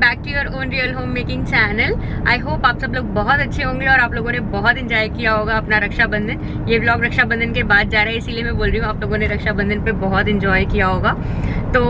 Back to your own real home making channel. I hope आप सब लोग बहुत अच्छे होंगे और आप लोगों ने बहुत एंजॉय किया होगा अपना रक्षाबंधन। ये व्लॉग रक्षाबंधन के बाद जा रहा है, इसीलिए मैं बोल रही हूँ आप लोगों ने रक्षाबंधन पे बहुत एंजॉय किया होगा। तो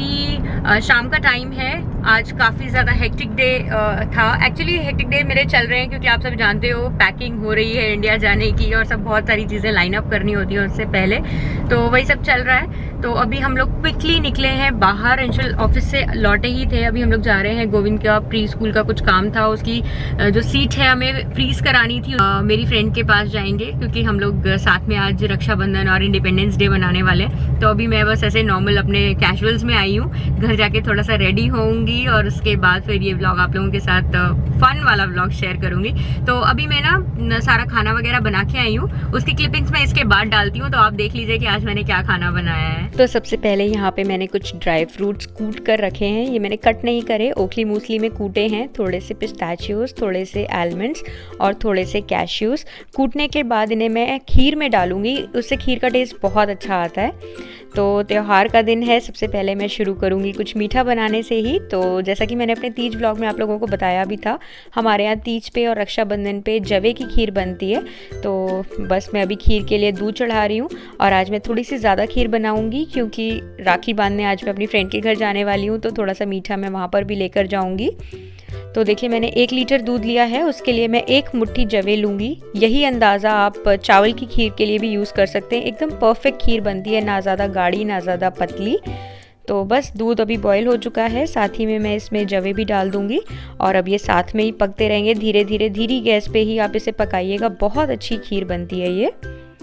अभी शाम का टाइम है। आज काफ़ी ज़्यादा हेक्टिक डे था। एक्चुअली हेक्टिक डे मेरे चल रहे हैं क्योंकि आप सब जानते हो पैकिंग हो रही है इंडिया जाने की और सब बहुत सारी चीज़ें लाइन अप करनी होती है उससे पहले, तो वही सब चल रहा है। तो अभी हम लोग क्विकली निकले हैं बाहर। अंशुल ऑफिस से लौटे ही थे, अभी हम लोग जा रहे हैं। गोविंद का प्री स्कूल का कुछ काम था, उसकी जो सीट है हमें फ्रीज करानी थी। मेरी फ्रेंड के पास जाएंगे क्योंकि हम लोग साथ में आज रक्षाबंधन और इंडिपेंडेंस डे मनाने वाले। तो अभी मैं बस ऐसे नॉर्मल अपने कैजुअल्स में आई हूँ, घर जाके थोड़ा सा रेडी होऊंगी और उसके बाद फिर ये व्लॉग आप लोगों के साथ फन वाला व्लॉग शेयर करूंगी। तो अभी मैं ना सारा खाना वगैरह बना के आई हूँ, उसकी क्लिपिंग्स मैं इसके बाद डालती हूँ, तो आप देख लीजिए कि आज मैंने क्या खाना बनाया है। तो सबसे पहले यहाँ पे मैंने कुछ ड्राई फ्रूट्स कूट कर रखे हैं। ये मैंने कट नहीं करे, ओखली मूसली में कूटे हैं। थोड़े से पिस्ताचियोज, थोड़े से आलमंड्स और थोड़े से कैश्यूज। कूटने के बाद इन्हें मैं खीर में डालूंगी, उससे खीर का टेस्ट बहुत अच्छा आता है। तो त्यौहार का दिन है, सबसे पहले मैं शुरू करूंगी कुछ मीठा बनाने से ही। तो जैसा कि मैंने अपने तीज व्लॉग में आप लोगों को बताया भी था, हमारे यहाँ तीज पे और रक्षाबंधन पे जवे की खीर बनती है। तो बस मैं अभी खीर के लिए दूध चढ़ा रही हूँ और आज मैं थोड़ी सी ज़्यादा खीर बनाऊँगी क्योंकि राखी बांधने आज मैं अपनी फ्रेंड के घर जाने वाली हूँ, तो थोड़ा सा मीठा मैं वहाँ पर भी लेकर जाऊँगी। तो देखिए मैंने 1 लीटर दूध लिया है, उसके लिए मैं 1 मुट्ठी जवे लूँगी। यही अंदाज़ा आप चावल की खीर के लिए भी यूज़ कर सकते हैं। एकदम परफेक्ट खीर बनती है, ना ज़्यादा गाढ़ी ना ज़्यादा पतली। तो बस दूध अभी बॉईल हो चुका है, साथ ही में मैं इसमें जवे भी डाल दूँगी और अब ये साथ में ही पकते रहेंगे। धीरे धीरे धीरे गैस पे ही आप इसे पकाइएगा, बहुत अच्छी खीर बनती है ये।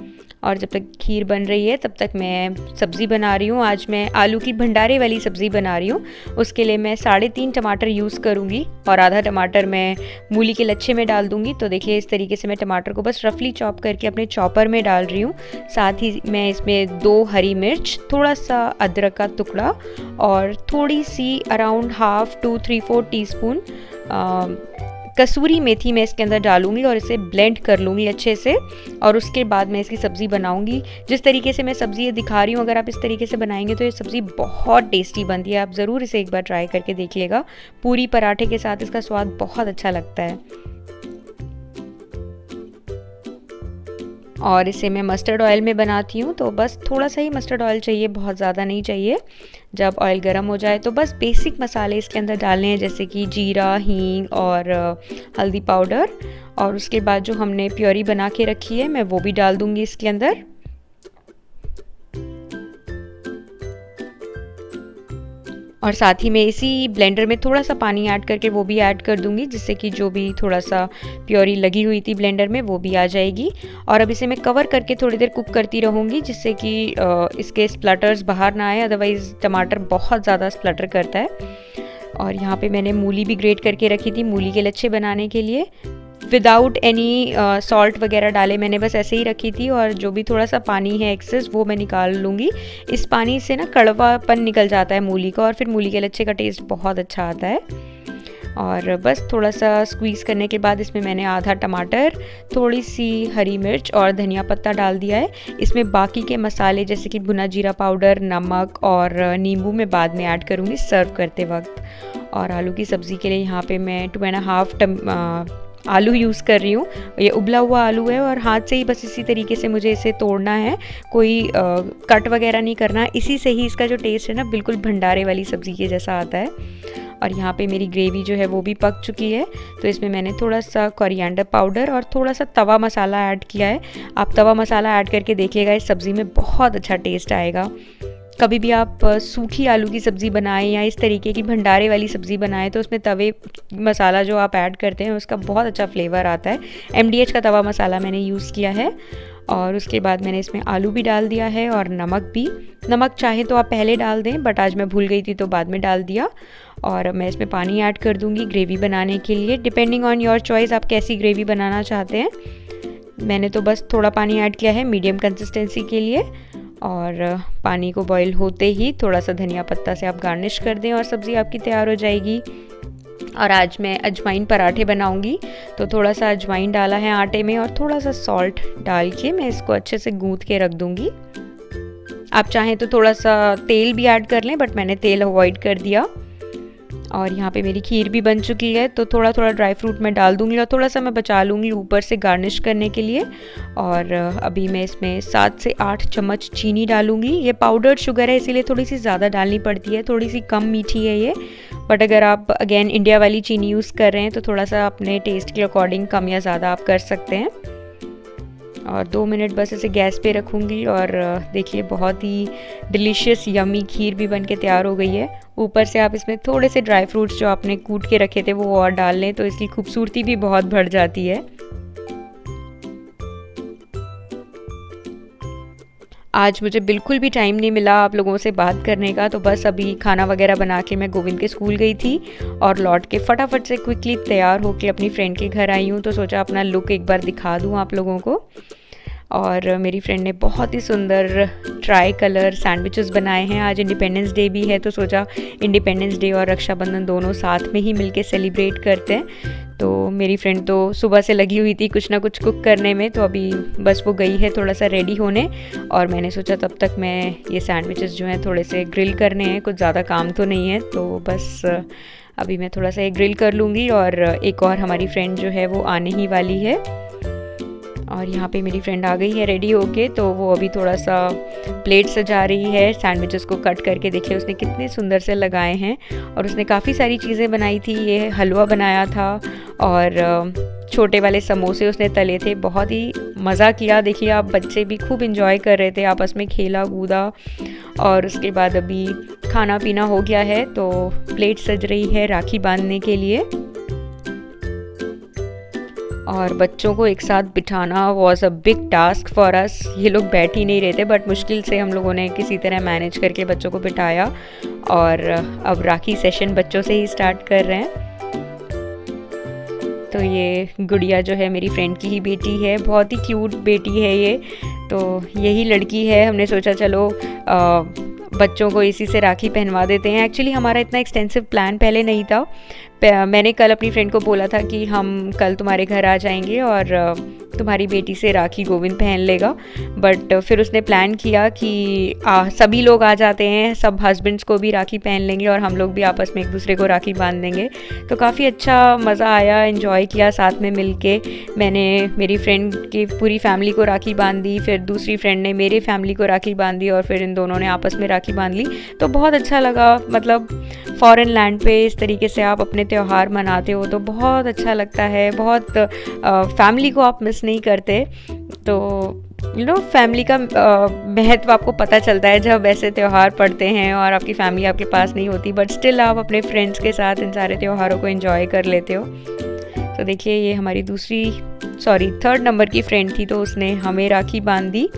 और जब तक खीर बन रही है तब तक मैं सब्ज़ी बना रही हूँ। आज मैं आलू की भंडारे वाली सब्ज़ी बना रही हूँ। उसके लिए मैं 3.5 टमाटर यूज़ करूँगी और आधा टमाटर मैं मूली के लच्छे में डाल दूँगी। तो देखिए इस तरीके से मैं टमाटर को बस रफली चॉप करके अपने चॉपर में डाल रही हूँ। साथ ही मैं इसमें 2 हरी मिर्च, थोड़ा सा अदरक का टुकड़ा और थोड़ी सी अराउंड 1/2 to 3/4 टीस्पून कसूरी मेथी मैं इसके अंदर डालूंगी और इसे ब्लेंड कर लूँगी अच्छे से। और उसके बाद मैं इसकी सब्ज़ी बनाऊंगी। जिस तरीके से मैं सब्ज़ी ये दिखा रही हूँ, अगर आप इस तरीके से बनाएंगे तो ये सब्ज़ी बहुत टेस्टी बनती है। आप ज़रूर इसे एक बार ट्राई करके देखिएगा। पूरी पराठे के साथ इसका स्वाद बहुत अच्छा लगता है। और इसे मैं मस्टर्ड ऑयल में बनाती हूँ, तो बस थोड़ा सा ही मस्टर्ड ऑयल चाहिए, बहुत ज़्यादा नहीं चाहिए। जब ऑयल गर्म हो जाए तो बस बेसिक मसाले इसके अंदर डालने हैं, जैसे कि जीरा, हींग और हल्दी पाउडर। और उसके बाद जो हमने प्योरी बना के रखी है मैं वो भी डाल दूँगी इसके अंदर। और साथ ही में इसी ब्लेंडर में थोड़ा सा पानी ऐड करके वो भी ऐड कर दूंगी, जिससे कि जो भी थोड़ा सा प्योरी लगी हुई थी ब्लेंडर में वो भी आ जाएगी। और अब इसे मैं कवर करके थोड़ी देर कुक करती रहूँगी, जिससे कि इसके स्प्लटर्स बाहर ना आए, अदरवाइज़ टमाटर बहुत ज़्यादा स्प्लटर करता है। और यहाँ पे मैंने मूली भी ग्रेट करके रखी थी मूली के लच्छे बनाने के लिए, विदाउट एनी सॉल्ट वगैरह डाले मैंने बस ऐसे ही रखी थी। और जो भी थोड़ा सा पानी है एक्सेस वो मैं निकाल लूँगी। इस पानी से ना कड़वापन निकल जाता है मूली का और फिर मूली के लच्छे का टेस्ट बहुत अच्छा आता है। और बस थोड़ा सा स्क्वीज़ करने के बाद इसमें मैंने आधा टमाटर, थोड़ी सी हरी मिर्च और धनिया पत्ता डाल दिया है। इसमें बाकी के मसाले जैसे कि भुना जीरा पाउडर, नमक और नींबू मैं बाद में ऐड करूँगी सर्व करते वक्त। और आलू की सब्ज़ी के लिए यहाँ पे मैं 2.5 आलू यूज़ कर रही हूँ। ये उबला हुआ आलू है और हाथ से ही बस इसी तरीके से मुझे इसे तोड़ना है, कोई कट वगैरह नहीं करना। इसी से ही इसका जो टेस्ट है ना बिल्कुल भंडारे वाली सब्ज़ी के जैसा आता है। और यहाँ पे मेरी ग्रेवी जो है वो भी पक चुकी है, तो इसमें मैंने थोड़ा सा कोरिएंडर पाउडर और थोड़ा सा तवा मसाला ऐड किया है। आप तवा मसाला ऐड करके देखिएगा, इस सब्ज़ी में बहुत अच्छा टेस्ट आएगा। कभी भी आप सूखी आलू की सब्ज़ी बनाएं या इस तरीके की भंडारे वाली सब्ज़ी बनाएं तो उसमें तवे मसाला जो आप ऐड करते हैं उसका बहुत अच्छा फ्लेवर आता है। MDH का तवा मसाला मैंने यूज़ किया है। और उसके बाद मैंने इसमें आलू भी डाल दिया है और नमक भी। नमक चाहे तो आप पहले डाल दें, बट आज मैं भूल गई थी तो बाद में डाल दिया। और मैं इसमें पानी ऐड कर दूँगी ग्रेवी बनाने के लिए, डिपेंडिंग ऑन योर चॉइस आप कैसी ग्रेवी बनाना चाहते हैं। मैंने तो बस थोड़ा पानी ऐड किया है मीडियम कंसिस्टेंसी के लिए। और पानी को बॉईल होते ही थोड़ा सा धनिया पत्ता से आप गार्निश कर दें और सब्ज़ी आपकी तैयार हो जाएगी। और आज मैं अजवाइन पराठे बनाऊंगी, तो थोड़ा सा अजवाइन डाला है आटे में और थोड़ा सा सॉल्ट डाल के मैं इसको अच्छे से गूंथ के रख दूंगी। आप चाहें तो थोड़ा सा तेल भी ऐड कर लें, बट मैंने तेल अवॉइड कर दिया। और यहाँ पे मेरी खीर भी बन चुकी है, तो थोड़ा थोड़ा ड्राई फ्रूट मैं डाल दूँगी और थोड़ा सा मैं बचा लूँगी ऊपर से गार्निश करने के लिए। और अभी मैं इसमें 7 से 8 चम्मच चीनी डालूँगी। ये पाउडर्ड शुगर है इसीलिए थोड़ी सी ज़्यादा डालनी पड़ती है, थोड़ी सी कम मीठी है ये। बट अगर आप अगेन इंडिया वाली चीनी यूज़ कर रहे हैं तो थोड़ा सा अपने टेस्ट के अकॉर्डिंग कम या ज़्यादा आप कर सकते हैं। और 2 मिनट बस इसे गैस पे रखूँगी और देखिए बहुत ही डिलीशियस यमी खीर भी बन के तैयार हो गई है। ऊपर से आप इसमें थोड़े से ड्राई फ्रूट्स जो आपने कूट के रखे थे वो और डाल लें तो इसकी खूबसूरती भी बहुत बढ़ जाती है। आज मुझे बिल्कुल भी टाइम नहीं मिला आप लोगों से बात करने का, तो बस अभी खाना वगैरह बना के मैं गोविंद के स्कूल गई थी और लौट के फटाफट से क्विकली तैयार होके अपनी फ्रेंड के घर आई हूँ। तो सोचा अपना लुक एक बार दिखा दूँ आप लोगों को। और मेरी फ्रेंड ने बहुत ही सुंदर ट्राई कलर सैंडविचेस बनाए हैं। आज इंडिपेंडेंस डे भी है तो सोचा इंडिपेंडेंस डे और रक्षाबंधन दोनों साथ में ही मिलके सेलिब्रेट करते हैं। तो मेरी फ्रेंड तो सुबह से लगी हुई थी कुछ ना कुछ कुक करने में, तो अभी बस वो गई है थोड़ा सा रेडी होने और मैंने सोचा तब तक मैं ये सैंडविचेस जो हैं थोड़े से ग्रिल करने हैं, कुछ ज़्यादा काम तो नहीं है। तो बस अभी मैं थोड़ा सा ये ग्रिल कर लूँगी और एक और हमारी फ्रेंड जो है वो आने ही वाली है। और यहाँ पे मेरी फ्रेंड आ गई है रेडी होके, तो वो अभी थोड़ा सा प्लेट सजा रही है सैंडविचेस को कट करके। देखिए उसने कितने सुंदर से लगाए हैं और उसने काफ़ी सारी चीज़ें बनाई थी। ये हलवा बनाया था और छोटे वाले समोसे उसने तले थे, बहुत ही मज़ा किया। देखिए आप बच्चे भी खूब इंजॉय कर रहे थे, आपस में खेला कूदा। और उसके बाद अभी खाना पीना हो गया है तो प्लेट सज रही है राखी बांधने के लिए। और बच्चों को एक साथ बिठाना was a big task for us. ये लोग बैठ ही नहीं रहे थे बट मुश्किल से हम लोगों ने किसी तरह मैनेज करके बच्चों को बिठाया और अब राखी सेशन बच्चों से ही स्टार्ट कर रहे हैं। तो ये गुड़िया जो है मेरी फ्रेंड की ही बेटी है, बहुत ही क्यूट बेटी है ये। तो यही लड़की है, हमने सोचा चलो बच्चों को इसी से राखी पहनवा देते हैं। एक्चुअली हमारा इतना एक्सटेंसिव प्लान पहले नहीं था। मैंने कल अपनी फ्रेंड को बोला था कि हम कल तुम्हारे घर आ जाएंगे और तुम्हारी बेटी से राखी गोविंद पहन लेगा। बट फिर उसने प्लान किया कि सभी लोग आ जाते हैं, सब हस्बैंड्स को भी राखी पहन लेंगे और हम लोग भी आपस में एक दूसरे को राखी बांध देंगे। तो काफ़ी अच्छा मज़ा आया, एंजॉय किया साथ में मिलके। मैंने मेरी फ्रेंड की पूरी फैमिली को राखी बांध दी, फिर दूसरी फ्रेंड ने मेरे फैमिली को राखी बांध दी और फिर इन दोनों ने आपस में राखी बांध ली। तो बहुत अच्छा लगा। मतलब फॉरेन लैंड पे इस तरीके से आप अपने त्यौहार मनाते हो तो बहुत अच्छा लगता है। बहुत फैमिली को आप मिस नहीं करते। तो फैमिली का महत्व आपको पता चलता है जब ऐसे त्यौहार पड़ते हैं और आपकी फैमिली आपके पास नहीं होती, बट स्टिल आप अपने फ्रेंड्स के साथ इन सारे त्योहारों को एंजॉय कर लेते हो। तो देखिए ये हमारी थर्ड नंबर की फ्रेंड थी, तो उसने हमें राखी बांध दी।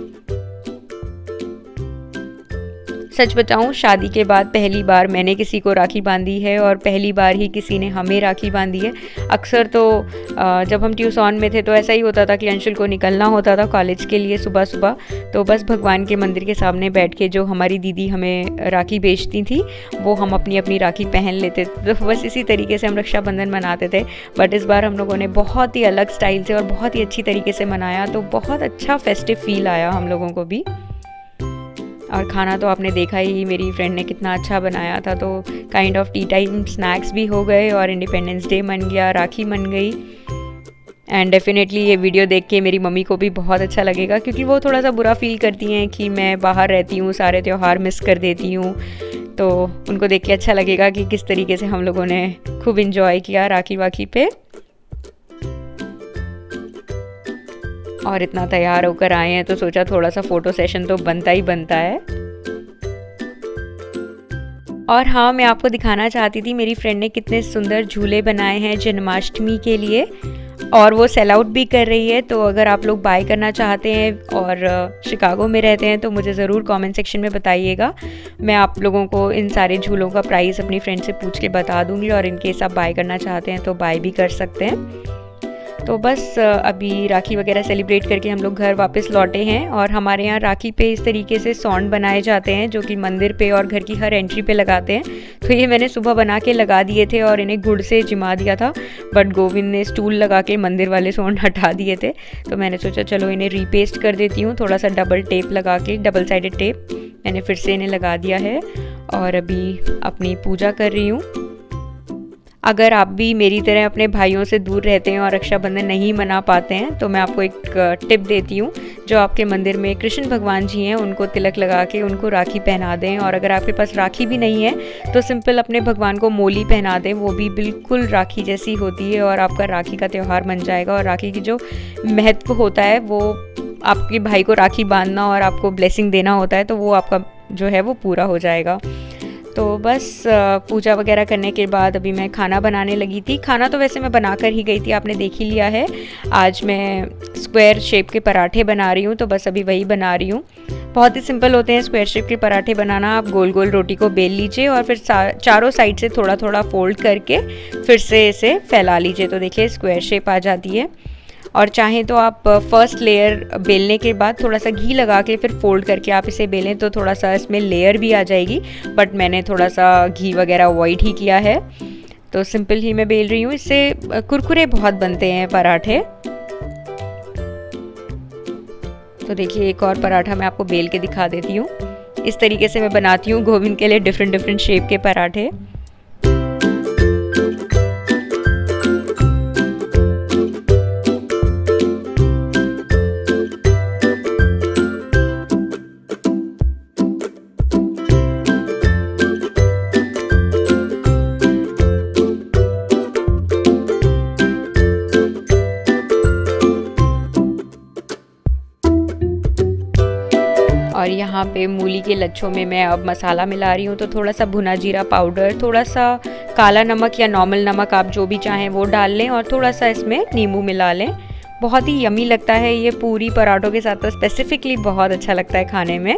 सच बताऊं, शादी के बाद पहली बार मैंने किसी को राखी बांधी है और पहली बार ही किसी ने हमें राखी बांधी है। अक्सर तो जब हम ट्यूशन में थे तो ऐसा ही होता था कि अंशुल को निकलना होता था कॉलेज के लिए सुबह सुबह, तो बस भगवान के मंदिर के सामने बैठ के जो हमारी दीदी हमें राखी बेचती थी वो हम अपनी अपनी राखी पहन लेते थे। तो बस इसी तरीके से हम रक्षाबंधन मनाते थे। बट इस बार हम लोगों ने बहुत ही अलग स्टाइल से और बहुत ही अच्छी तरीके से मनाया, तो बहुत अच्छा फेस्टिव फील आया हम लोगों को भी। और खाना तो आपने देखा ही, मेरी फ्रेंड ने कितना अच्छा बनाया था। तो kind of tea time snacks भी हो गए और इंडिपेंडेंस डे मन गया, राखी मन गई। एंड डेफिनेटली ये वीडियो देख के मेरी मम्मी को भी बहुत अच्छा लगेगा, क्योंकि वो थोड़ा सा बुरा फील करती हैं कि मैं बाहर रहती हूँ, सारे त्यौहार मिस कर देती हूँ। तो उनको देख के अच्छा लगेगा कि किस तरीके से हम लोगों ने खूब इंजॉय किया राखी वाखी पे। और इतना तैयार होकर आए हैं तो सोचा थोड़ा सा फ़ोटो सेशन तो बनता ही बनता है। और हाँ, मैं आपको दिखाना चाहती थी मेरी फ्रेंड ने कितने सुंदर झूले बनाए हैं जन्माष्टमी के लिए, और वो सेल आउट भी कर रही है। तो अगर आप लोग बाय करना चाहते हैं और शिकागो में रहते हैं तो मुझे ज़रूर कमेंट सेक्शन में बताइएगा। मैं आप लोगों को इन सारे झूलों का प्राइस अपनी फ्रेंड से पूछ के बता दूँगी, और इनकेस आप बाय करना चाहते हैं तो बाय भी कर सकते हैं। तो बस अभी राखी वगैरह सेलिब्रेट करके हम लोग घर वापस लौटे हैं। और हमारे यहाँ राखी पे इस तरीके से सौंड बनाए जाते हैं जो कि मंदिर पे और घर की हर एंट्री पे लगाते हैं। तो ये मैंने सुबह बना के लगा दिए थे और इन्हें गुड़ से जिमा दिया था, बट गोविंद ने स्टूल लगा के मंदिर वाले सौंड हटा दिए थे। तो मैंने सोचा चलो इन्हें रीपेस्ट कर देती हूँ, थोड़ा सा डबल टेप लगा के, डबल साइडेड टेप मैंने फिर से इन्हें लगा दिया है। और अभी अपनी पूजा कर रही हूँ। अगर आप भी मेरी तरह अपने भाइयों से दूर रहते हैं और रक्षाबंधन नहीं मना पाते हैं तो मैं आपको एक टिप देती हूँ। जो आपके मंदिर में कृष्ण भगवान जी हैं उनको तिलक लगा के उनको राखी पहना दें, और अगर आपके पास राखी भी नहीं है तो सिंपल अपने भगवान को मोली पहना दें, वो भी बिल्कुल राखी जैसी होती है और आपका राखी का त्यौहार बन जाएगा। और राखी की जो महत्व होता है वो आपके भाई को राखी बांधना और आपको ब्लेसिंग देना होता है, तो वो आपका जो है वो पूरा हो जाएगा। तो बस पूजा वगैरह करने के बाद अभी मैं खाना बनाने लगी थी। खाना तो वैसे मैं बना कर ही गई थी, आपने देख ही लिया है। आज मैं स्क्वायर शेप के पराठे बना रही हूँ, तो बस अभी वही बना रही हूँ। बहुत ही सिंपल होते हैं स्क्वायर शेप के पराठे बनाना। आप गोल गोल रोटी को बेल लीजिए और फिर चारों साइड से थोड़ा थोड़ा फोल्ड करके फिर से इसे फैला लीजिए, तो देखिए स्क्वायर शेप आ जाती है। और चाहें तो आप फर्स्ट लेयर बेलने के बाद थोड़ा सा घी लगा के फिर फोल्ड करके आप इसे बेलें तो थोड़ा सा इसमें लेयर भी आ जाएगी, बट मैंने थोड़ा सा घी वगैरह अवॉइड ही किया है, तो सिंपल ही मैं बेल रही हूँ। इससे कुरकुरे बहुत बनते हैं पराठे। तो देखिए एक और पराठा मैं आपको बेल के दिखा देती हूँ। इस तरीके से मैं बनाती हूँ गोविंद के लिए डिफरेंट शेप के पराठे। और यहाँ पे मूली के लच्छों में मैं अब मसाला मिला रही हूँ, तो थोड़ा सा भुना जीरा पाउडर, थोड़ा सा काला नमक या नॉर्मल नमक आप जो भी चाहें वो डाल लें, और थोड़ा सा इसमें नींबू मिला लें। बहुत ही यमी लगता है ये पूरी पराठों के साथ, तो स्पेसिफिकली बहुत अच्छा लगता है खाने में।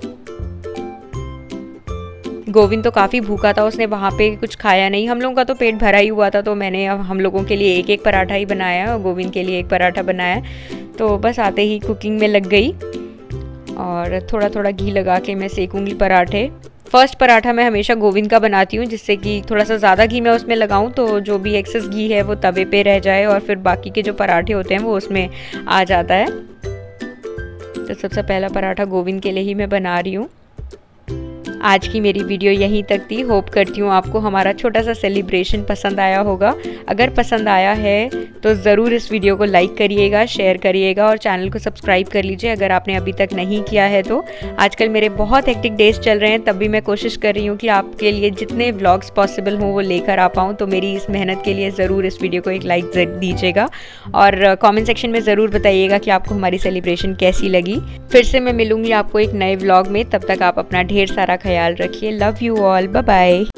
गोविंद तो काफ़ी भूखा था, उसने वहाँ पे कुछ खाया नहीं। हम लोगों का तो पेट भरा ही हुआ था, तो मैंने अब हम लोगों के लिए एक पराठा ही बनाया और गोविंद के लिए एक पराठा बनाया। तो बस आते ही कुकिंग में लग गई और थोड़ा थोड़ा घी लगा के मैं सेकूंगी पराठे। फर्स्ट पराठा मैं हमेशा गोविंद का बनाती हूँ, जिससे कि थोड़ा सा ज़्यादा घी मैं उसमें लगाऊँ तो जो भी एक्सेस घी है वो तवे पे रह जाए और फिर बाकी के जो पराठे होते हैं वो उसमें आ जाता है। तो सबसे पहला पराठा गोविंद के लिए ही मैं बना रही हूँ। आज की मेरी वीडियो यहीं तक थी। होप करती हूँ आपको हमारा छोटा सा सेलिब्रेशन पसंद आया होगा। अगर पसंद आया है तो ज़रूर इस वीडियो को लाइक करिएगा, शेयर करिएगा और चैनल को सब्सक्राइब कर लीजिए अगर आपने अभी तक नहीं किया है तो। आजकल मेरे बहुत हेक्टिक डेज चल रहे हैं, तब भी मैं कोशिश कर रही हूँ कि आपके लिए जितने व्लॉग्स पॉसिबल हों वो लेकर आ पाऊँ। तो मेरी इस मेहनत के लिए ज़रूर इस वीडियो को एक लाइक दीजिएगा और कॉमेंट सेक्शन में ज़रूर बताइएगा कि आपको हमारी सेलिब्रेशन कैसी लगी। फिर से मैं मिलूँगी आपको एक नए व्लॉग में, तब तक आप अपना ढेर सारा ख्याल रखिए। Love you all, bye bye.